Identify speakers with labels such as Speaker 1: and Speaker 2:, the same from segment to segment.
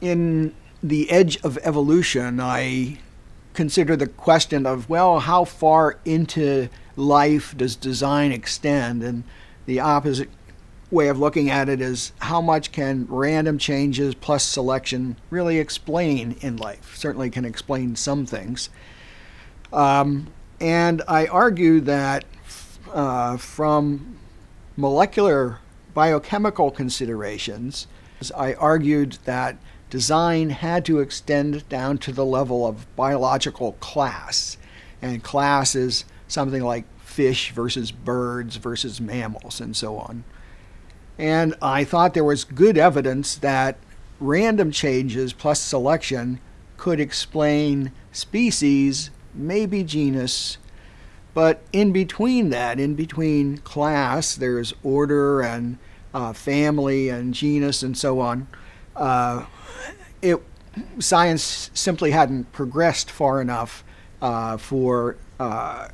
Speaker 1: In The Edge of Evolution, I consider the question of, well, how far into life does design extend? And the opposite way of looking at it is, how much can random changes plus selection really explain in life? Certainly can explain some things. And I argue that from molecular biochemical considerations, I argued that design had to extend down to the level of biological class. And class is something like fish versus birds versus mammals and so on. And I thought there was good evidence that random changes plus selection could explain species, maybe genus, but in between that, in between class, there's order and family and genus and so on. Science simply hadn't progressed far enough for a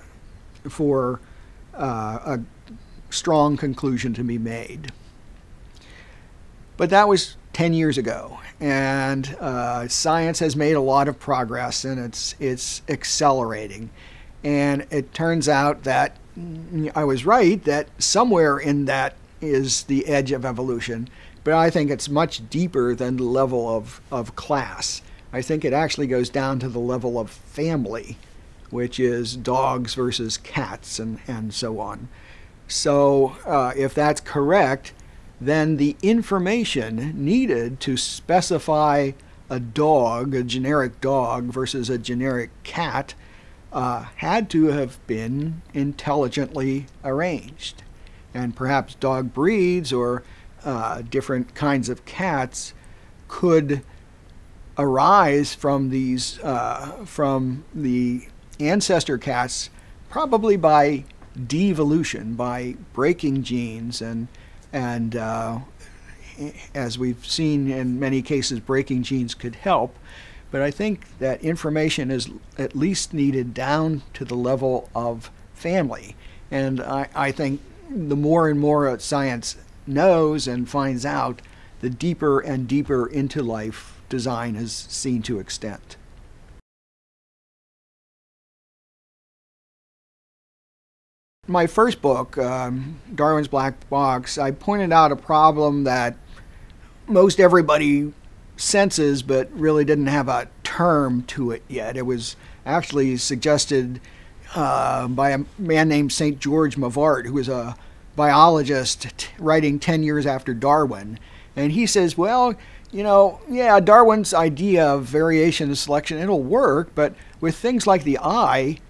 Speaker 1: strong conclusion to be made. But that was 10 years ago, and science has made a lot of progress, and it's accelerating. And it turns out that I was right, that somewhere in that is the edge of evolution, but I think it's much deeper than the level of class. I think it actually goes down to the level of family, which is dogs versus cats and so on. So if that's correct, then the information needed to specify a dog, a generic dog versus a generic cat, had to have been intelligently arranged. And perhaps dog breeds or different kinds of cats could arise from these from the ancestor cats, probably by devolution, by breaking genes, and as we've seen in many cases, breaking genes could help. But I think that information is at least needed down to the level of family. And I think the more and more science knows and finds out, the deeper and deeper into life design is seen to extend. My first book, Darwin's Black Box, I pointed out a problem that most everybody senses but really didn't have a term to it yet. It was actually suggested by a man named St. George Mivart, who was a biologist writing 10 years after Darwin. And he says, well, you know, yeah, Darwin's idea of variation and selection, it'll work, but with things like the eye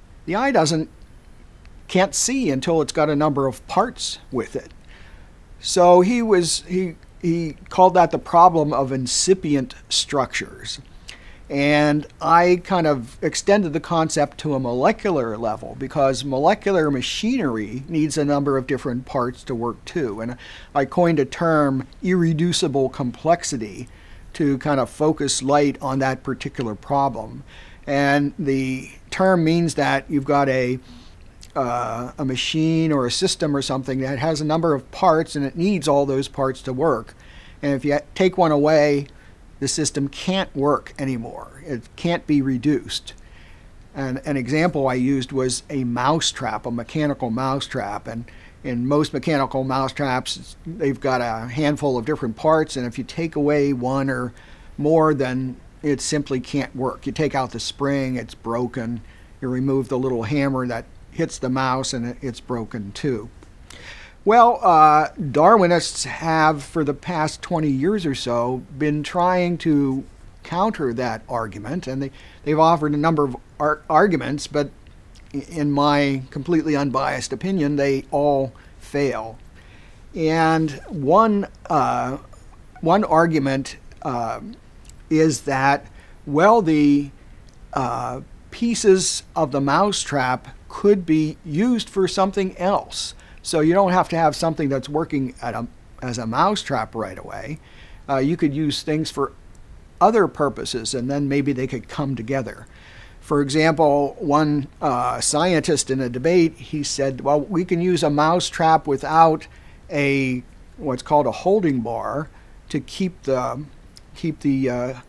Speaker 1: can't see until it's got a number of parts with it. So he called that the problem of incipient structures. And I kind of extended the concept to a molecular level, because molecular machinery needs a number of different parts to work too. And I coined a term, irreducible complexity, to kind of focus light on that particular problem. And the term means that you've got a machine or a system or something that has a number of parts, and it needs all those parts to work. And if you take one away, the system can't work anymore. It can't be reduced. And an example I used was a mousetrap, a mechanical mousetrap. And in most mechanical mousetraps, they've got a handful of different parts, and if you take away one or more, then it simply can't work. You take out the spring, it's broken. You remove the little hammer that hits the mouse, and it's broken too. Well, Darwinists have, for the past 20 years or so, been trying to counter that argument, and they've offered a number of arguments, but in my completely unbiased opinion, they all fail. And one argument is that, well, the pieces of the mousetrap could be used for something else. So you don't have to have something that's working as a mousetrap right away. You could use things for other purposes, and then maybe they could come together. For example, one scientist in a debate, he said, well, we can use a mousetrap without what's called a holding bar to keep the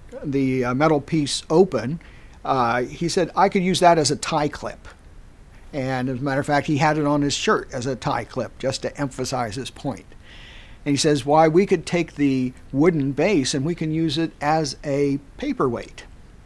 Speaker 1: the metal piece open, he said, I could use that as a tie clip. And as a matter of fact, he had it on his shirt as a tie clip just to emphasize his point. And he says, why, we could take the wooden base and we can use it as a paperweight.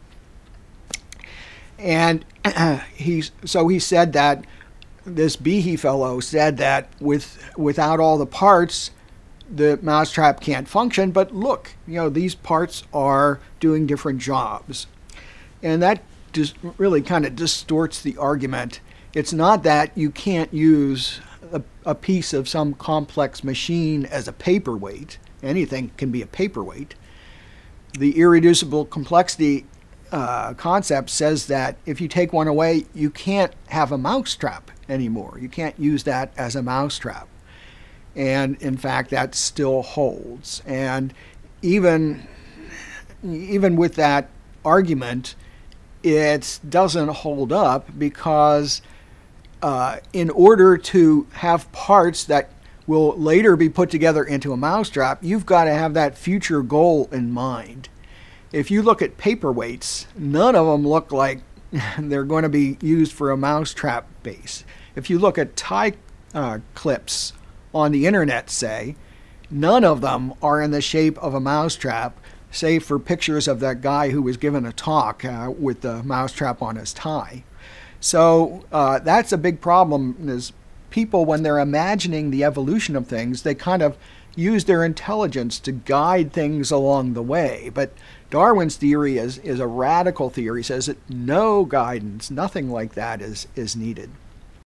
Speaker 1: And he said that this Behe fellow said that without all the parts, the mousetrap can't function. But look, these parts are doing different jobs. And that just really kind of distorts the argument. It's not that you can't use a piece of some complex machine as a paperweight. Anything can be a paperweight. The irreducible complexity concept says that if you take one away, you can't have a mousetrap anymore. You can't use that as a mousetrap. And in fact, that still holds. And even with that argument, it doesn't hold up because in order to have parts that will later be put together into a mousetrap, you've got to have that future goal in mind. If you look at paperweights, none of them look like they're going to be used for a mousetrap base. If you look at tie clips on the internet, say, none of them are in the shape of a mousetrap, save for pictures of that guy who was given a talk with the mousetrap on his tie. So that's a big problem, is people, when they're imagining the evolution of things, they kind of use their intelligence to guide things along the way. But Darwin's theory is a radical theory. He says that no guidance, nothing like that is needed.